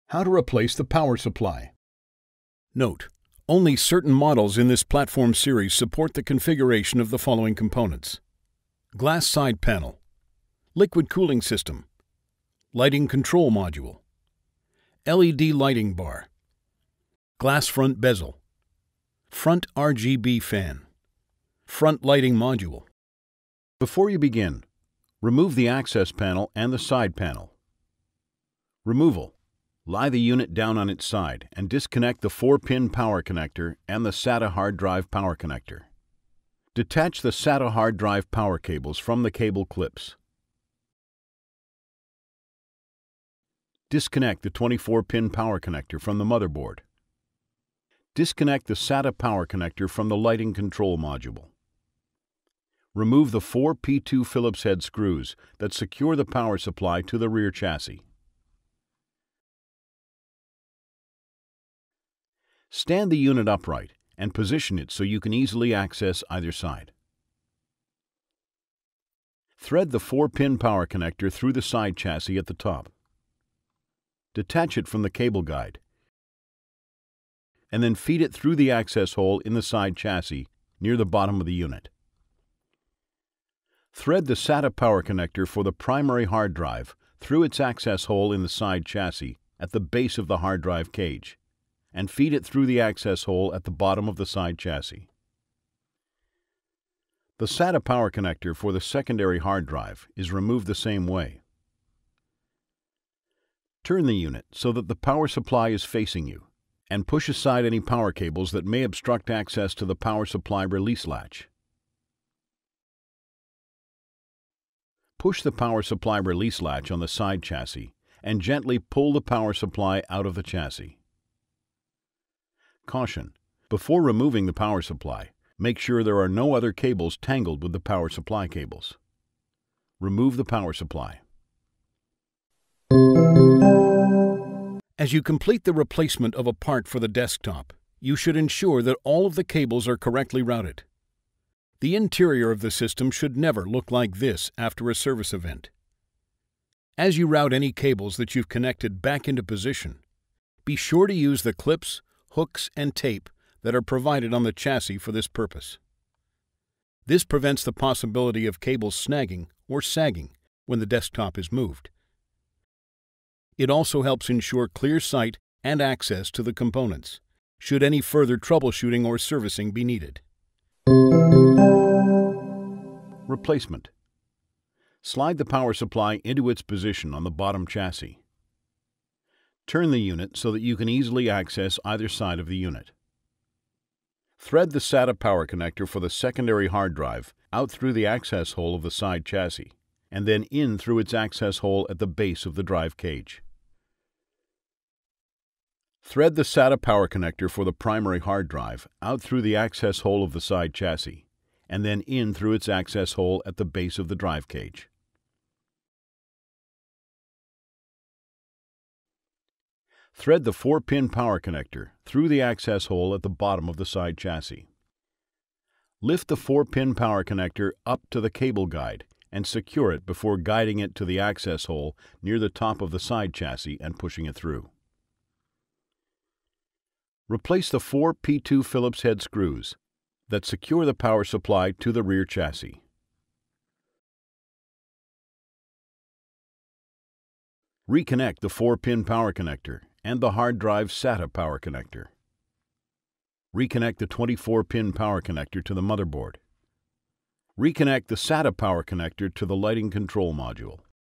How to replace the power supply. Note: only certain models in this platform series support the configuration of the following components: glass side panel, liquid cooling system, lighting control module, LED lighting bar, glass front bezel, front RGB fan, front lighting module. Before you begin, remove the access panel and the side panel. Removal: lie the unit down on its side and disconnect the 4-pin power connector and the SATA hard drive power connector. Detach the SATA hard drive power cables from the cable clips. Disconnect the 24-pin power connector from the motherboard. Disconnect the SATA power connector from the lighting control module. Remove the 4 P2 Phillips head screws that secure the power supply to the rear chassis. Stand the unit upright and position it so you can easily access either side. Thread the 4-pin power connector through the side chassis at the top. Detach it from the cable guide, and then feed it through the access hole in the side chassis near the bottom of the unit. Thread the SATA power connector for the primary hard drive through its access hole in the side chassis at the base of the hard drive cage, and feed it through the access hole at the bottom of the side chassis. The SATA power connector for the secondary hard drive is removed the same way. Turn the unit so that the power supply is facing you, and push aside any power cables that may obstruct access to the power supply release latch. Push the power supply release latch on the side chassis and gently pull the power supply out of the chassis. Caution: before removing the power supply, make sure there are no other cables tangled with the power supply cables. Remove the power supply. As you complete the replacement of a part for the desktop, you should ensure that all of the cables are correctly routed. The interior of the system should never look like this after a service event. As you route any cables that you've connected back into position, be sure to use the clips, hooks, and tape that are provided on the chassis for this purpose. This prevents the possibility of cables snagging or sagging when the desktop is moved. It also helps ensure clear sight and access to the components, should any further troubleshooting or servicing be needed. Replacement: slide the power supply into its position on the bottom chassis. Turn the unit so that you can easily access either side of the unit. Thread the SATA power connector for the secondary hard drive out through the access hole of the side chassis, and then in through its access hole at the base of the drive cage. Thread the SATA power connector for the primary hard drive out through the access hole of the side chassis, and then in through its access hole at the base of the drive cage. Thread the 4-pin power connector through the access hole at the bottom of the side chassis. Lift the 4-pin power connector up to the cable guide and secure it before guiding it to the access hole near the top of the side chassis and pushing it through. Replace the 4 P2 Phillips head screws that secure the power supply to the rear chassis. Reconnect the 4-pin power connector and the hard drive SATA power connector. Reconnect the 24-pin power connector to the motherboard. Reconnect the SATA power connector to the lighting control module.